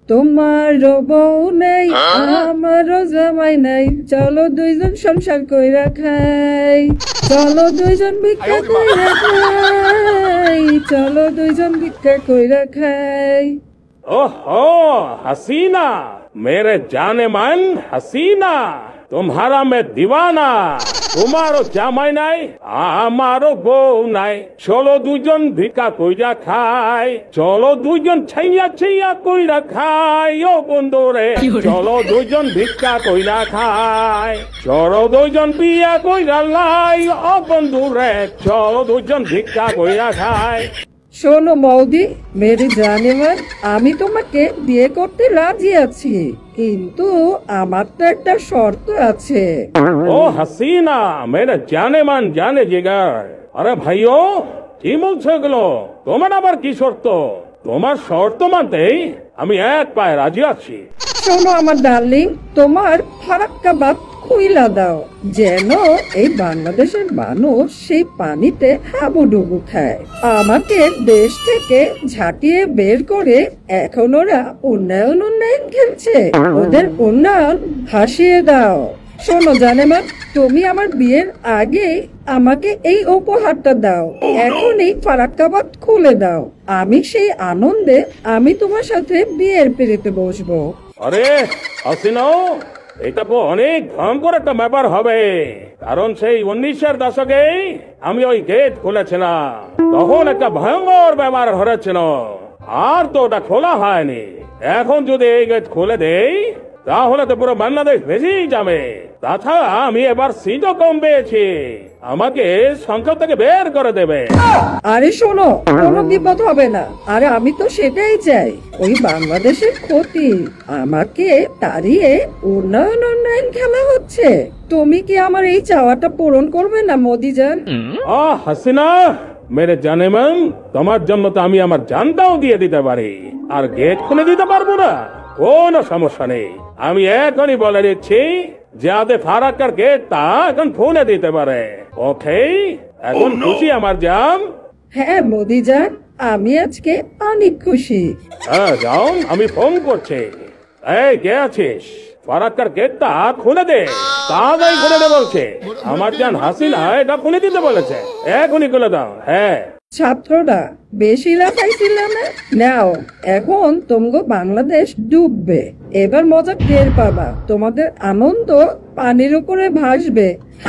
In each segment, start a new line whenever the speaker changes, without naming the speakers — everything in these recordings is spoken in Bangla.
তোমারও বউ নেই আমারও জামাই নাই, চলো দুইজন সংসার কইরা খাই, চলো দুইজন ভিক্ষা কইরা খাই, চলো দুইজন ভিক্ষা কইরা খাই।
ओहो हसीना, मेरे जाने मन हसीना, तुम्हारा मैं दीवाना। তোমারও জামাই নাই আমারও বউ নাই, চলো দুজন ভিক্ষা কইরা খাই, চলো দুজন ছাইয়া ছাইয়া কইরা খাই। ও বন্ধু রে চলো দুজন ভিক্ষা কইরা খাই, চলো দুজন বিয়া কইরা লাই। ও বন্ধু রে চলো দুজন ভিক্ষা কইরা খাই।
শোনো মৌদি, মেরি জানেমান, আমি তোমাকে বিয়ে করতে রাজি আছি, কিন্তু আমার তো একটা শর্ত আছে।
ও হাসিনা, মেরে জানে মান জানে জিগার। আরে ভাইও কি বলছো এগুলো? তোমার আবার কি শর্ত? তোমার শর্ত মানতেই আমি এক পায়ে রাজি আছি।
শোনো আমার ডার্লিং, তোমার ফারাক্কা বাদ খুইলা দাও, যেন এই বাংলাদেশের মানুষ সেই পানিতে হাবুডুবু খায়। আমাকে দেশ থেকে ঝাঁটিয়ে বের করে এখন ওরা উন্নয়ন উন্নয়ন খেলছে, ওদের উন্নয়ন হাসিয়ে দাও। শোনো জানেমান, তুমি আমার বিয়ের আগে আমাকে এই উপহারটা দাও, এখনই ফারাক্কাবাদ খুলে দাও, আমি সেই আনন্দে আমি তোমার সাথে বিয়ের পেরেতে বসবো।
আরে হাসিনা, এটা তো অনেক ভয়ঙ্কর একটা ব্যাপার হবে, কারণ সেই 1900-এর দশকে আমি ওই গেট খুলেছিলাম, তখন একটা ভয়ঙ্কর ব্যাপার হয়েছিল, আর তো ওটা খোলা হয়নি। এখন যদি এই গেট খুলে দেই তাহলে তো পুরো বাংলাদেশ ভেসেই যাবে। তাছাড়া আমি এবার সিটও কম পেয়েছি, আমাকে সংসদ থেকে বের করে দেবে।
আরে শোনো, কোনো বিপদ হবে না, আরে আমি তো সেটাই চাই, ওই বাংলাদেশের ক্ষতি আমাকে তাড়িয়ে উন্নয়ন উন্নয়ন খেলা হচ্ছে। তুমি কি আমার এই চাওয়াটা পূরণ করবে না মোদি জান?
হাসিনা মেরে জানেমান, তোমার জন্য তো আমি আমার জানটাও দিয়ে দিতে পারি, আর গেট খুলে দিতে পারবো না, কোনো সমস্যা নেই। আমি এখনই বলে দিচ্ছি, যাতে ফারাক্কার গেটটা এখন খুলে দিতে পারে। ওকে, এখন খুশি আমার জান?
হ্যাঁ মোদি জান, আমি আজকে অনেক খুশি।
হ্যাঁ যাও, আমি ফোন করছি। এই কে আছিস? ফারাক্কার গেটটা খুলে দে, তাড়াতাড়ি খুলে দে বলছে। আমার জান হাসিনা এটা খুলে দিতে বলেছে, এখনই খুলে দাও। হ্যাঁ
ছাত্ররা বেশি লাফাইছিল না, নাও এখন তোমগো বাংলাদেশ ডুববে, এবার মজা টের পাবা, তোমাদের আনন্দ পানির উপরে ভাসবে।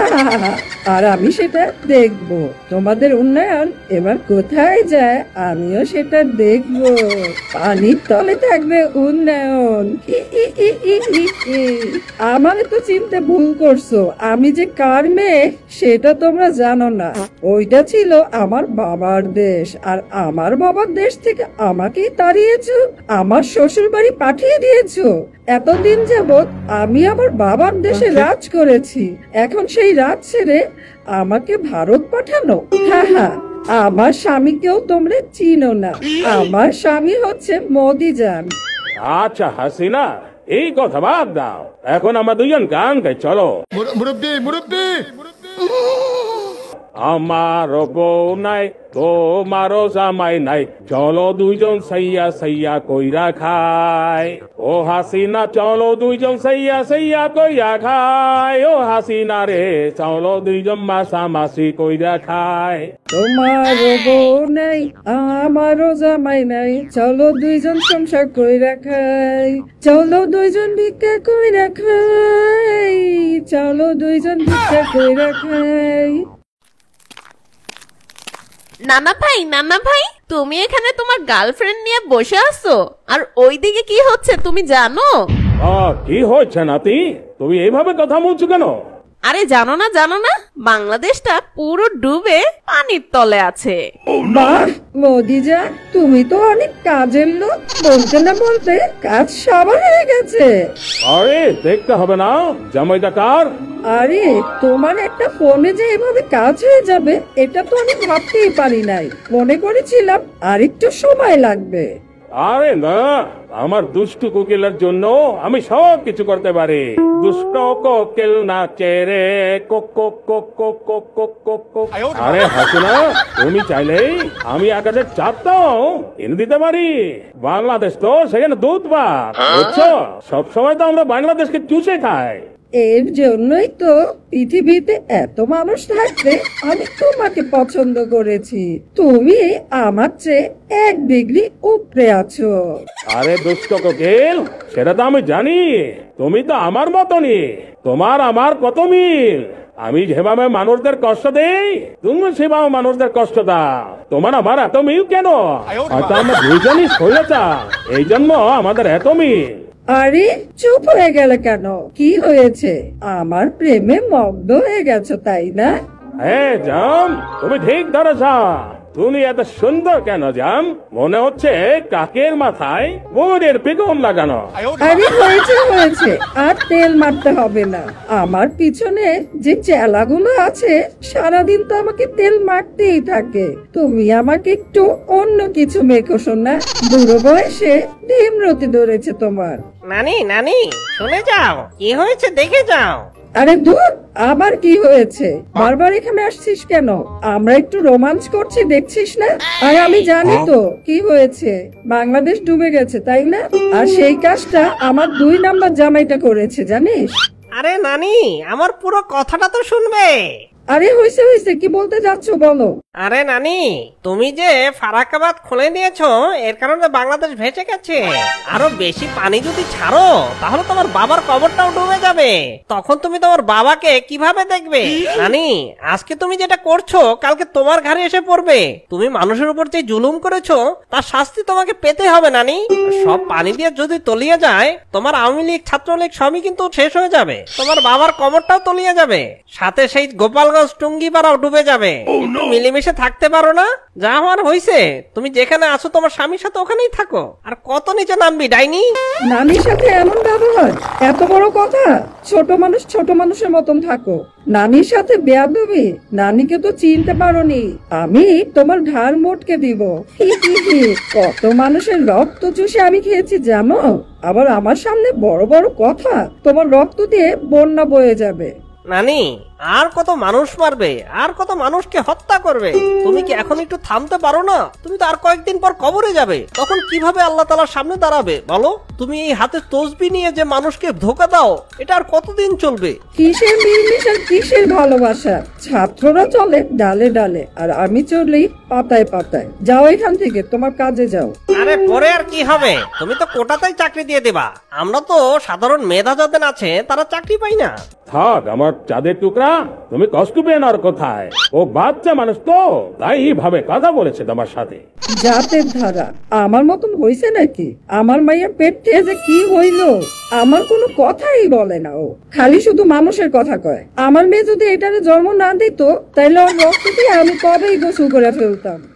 আর আমি সেটা দেখব, তোমাদের উন্নয়ন এবার কোথায় যায় আমিও সেটা দেখব, পানির তলে থাকবে উন্নয়ন। আমার তো চিনতে ভুল করছো, আমি যে কার মেয়ে সেটা তোমরা জানো না, ওইটা ছিল আমার বাবার দেশ, আর আমার বাবার দেশ থেকে আমাকেই তাড়িয়েছো, আমার শ্বশুর বাড়ি পাঠিয়ে দিয়েছো। এতদিন যাবৎ আমি আমার বাবার দেশে রাজ করেছি, এখন সেই রাজ ছেড়ে আমাকে ভারত পাঠানো? হ্যাঁ, আমার স্বামীকেও তোমরা চিনো না, আমার স্বামী হচ্ছে মোদি জান।
আচ্ছা হাসিনা, এই কথা বাদ দাও, এখন আমরা দুজন গান গাই, চলো।
মুরব্বি মুরব্বি,
আমারও বউ নাই তোমারও জামাই নাই, চলো দুইজন সাইয়া সাইয়া কইরা খাই। ও হাসিনা চলো দুইজন সাইয়া সাইয়া কইরা খাই। ও হাসিনা রে চলো দুইজন মাসামাসি কইরা খাই।
তোমারও বউ নাই আমারও জামাই নাই, চলো দুইজন সংসার কইরা খাই, চলো দুইজন ভিক্ষা কইরা খাই, চলো দুইজন ভিক্ষা কইরা খাই।
নানা ভাই, তুমি এখানে তোমার গার্লফ্রেন্ড নিয়ে বসে আছো, আর ওইদিকে কি হচ্ছে তুমি জানো?
কি হচ্ছে নাতি, তুমি এইভাবে কথা বলছো কেন?
আরে জানো না, বাংলাদেশটা পুরো ডুবে পানির তলে আছে।
বাহ মোদিজা, তুমি তো অনেক কাজের লোক, বলতে না বলতে কাজ সবার হয়ে গেছে।
আরে দেখতে হবে না জামাইটা কার?
আরে তোমার একটা ফোনে যে এভাবে কাজ হয়ে যাবে এটা তো আমি ভাবতেই পারি নাই, মনে করেছিলাম আর একটু সময় লাগবে।
আরে না, আমার দুষ্টু কোকিলের জন্য আমি সব কিছু করতে পারি। দুষ্ট কোকিল নাচে রে, কোক কোক কোক কোক কোক কোক কোক কোক। আরে হাসিনা, তুমি চাইলেই আমি আকাশের চাঁদটাও এনে দিতে পারি। বাংলাদেশ তো সেখানে দুধ পাক, বুঝছো? সবসময় তো আমরা বাংলাদেশকে চুষে খাই।
এর জন্যই তো পৃথিবীতে এত মানুষ থাকতে আমি তোমাকে পছন্দ করেছি। তুমি আমার চেয়ে 1 ডিগ্রি উপরে আছো।
আরে দুষ্ট কোকিল, সেটা তো আমি জানি। তুমি তো আমার মতনই, তোমার আমার কত মিল। আমি যেভাবে মানুষদের কষ্ট দেই, তুমি সেভাবে মানুষদের কষ্ট দাও। তোমার আমার এত মিল কেন? হয়তো আমরা দুইজনই শৈলতা, এই জন্য আমাদের এত মিল।
আরে চুপ হয়ে গেলে কেন? কি হয়েছে? আমার প্রেমে মগ্ন হয়ে গেছো তাই না?
হ্যাঁ জাম, তুমি ঠিক ধরেছ। তুমি এত সুন্দর কেন জাম? মনে হচ্ছে কাকের মাথায় ময়ূরের পেখম লাগানো।
আরে হয়েছে হয়েছে, আর তেল মারতে হবে না। আমার পিছনে যে চেলাগুলো আছে সারাদিন তো আমাকে তেল মারতেই থাকে। তুমি আমাকে একটু অন্য কিছু মেখো শোনা। বুড়ো বয়সে ডিমরতি ধরেছে তোমার।
নানি নানি, শুনে যাও, কি হয়েছে দেখে যাও।
আরে ধুর, আবার কি হয়েছে? বারবার এখানে আসছিস কেন? আমরা একটু রোমাঞ্চ করছি, দেখছিস না? আর আমি জানি তো কি হয়েছে। বাংলাদেশ ডুবে গেছে তাই না? আর সেই কাজটা আমার 2 নাম্বার জামাইটা করেছে জানিস?
আরে নানি, আমার পুরো কথাটা তো শুনবে।
আরে হইছে হইছে, কি বলতে যাচ্ছ বলো।
আরে নানি, তুমি যে ফারাক্কাবাদ খুলে নিয়েছো, এর কারণে বাংলাদেশ ভেসে গেছে। আরো বেশি পানি যদি ছাড়ো, তাহলে তোমার বাবার কবরটাও ডুবে যাবে। তখন তুমি তোমার বাবাকে কিভাবে দেখবে? নানি, আজকে তুমি যেটা করছো, কালকে তোমার ঘাড়ে এসে পড়বে। তুমি মানুষের উপর যে জুলুম করেছো, তার শাস্তি তোমাকে পেতে হবে নানি। সব পানি দিয়ে যদি তলিয়ে যায়, তোমার আওয়ামী লীগ, ছাত্রলীগ সবই কিন্তু শেষ হয়ে যাবে। তোমার বাবার কবরটাও তলিয়ে যাবে, সাথে সেই গোপালগঞ্জ টুঙ্গিপাড়াও ডুবে যাবে। একটু মিলেমিশে থাকতে পারো না? যা হওয়ার হইছে, তুমি যেখানে আছো তোমার স্বামীর সাথে ওখানেই থাকো। আর কত নিচে নামবি ডাইনি?
নানির সাথে এমন ব্যবহার, এত বড় কথা? ছোট মানুষ ছোট মানুষের মতন থাকো। নানির সাথে বেয়াদবি? নানিকে তো চিনতে পারোনি। আমি তোমার ঘাড় মোটকে দিব। কত মানুষের রক্ত চুষে আমি খেয়েছি জানো? আবার আমার সামনে বড় বড় কথা। তোমার রক্ত দিয়ে বন্যা বয়ে যাবে।
নানি, আর কত মানুষ মারবে, আর কত মানুষকে হত্যা করবে? তুমি কি এখন একটু থামতে পারো না? তুমি তো আর কয়েকদিন পর কবরে যাবে, তখন কিভাবে আল্লাহ তাআলার সামনে দাঁড়াবে বলো? তুমি এই হাতে তসবিহ নিয়ে যে মানুষকে ধোঁকা দাও, এটা আর কতদিন চলবে?
কিসের মিলমিশ আর কিসের ভালোবাসা? ছাত্ররা চলে ডালে ডালে, আর আমি চলি পাতায় পাতায়। যাও এখান থেকে, তোমার কাজে যাও।
আরে পরে আর কি হবে? তুমি তো কোটাতেই চাকরি দিয়ে দেবা। আমরা তো সাধারণ মেধা যাদের আছে তারা চাকরি পাই না।
থাক আমার চাঁদের টুকরা, তুমি কষ্ট পেয়ে আর কোথায়? ও বাচ্চা মানুষ তো, তাই ভাবে কথা বলেছে তোমার সাথে।
জাতের ধারা আমার মতন হইছে নাকি? আমার মাইয়ের পেট থেকে যে কি হইলো, আমার কোনো কথাই বলে না। ও খালি শুধু মানুষের কথা কয়। আমার মেয়ে যদি এটারে জন্ম না দিত, তাইলে ওর রক্ত দিয়ে আমি কবেই গোসল করে ফেলতাম।